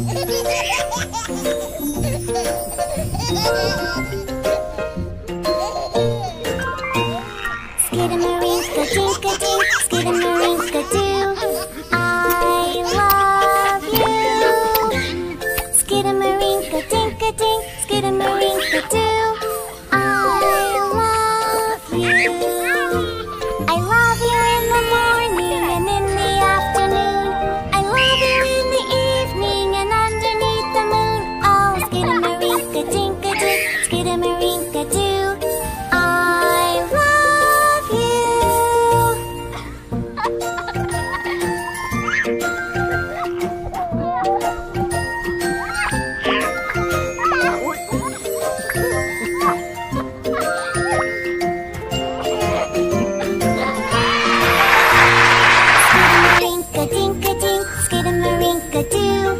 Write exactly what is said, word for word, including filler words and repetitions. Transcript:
Skidamarinka-dink-a-dink, skidamarinka-doo, I love you. Skidamarinka-dink-a-dink, skidamarinka-doo, I love you. I love you in the morning and in the afternoon. I love you in the evening and underneath the moon. Oh, skidamarinka-dink-a-dink, skidamarinka-doo, I love you. Skidamarinka-dink-a-dink, skidamarinka-doo,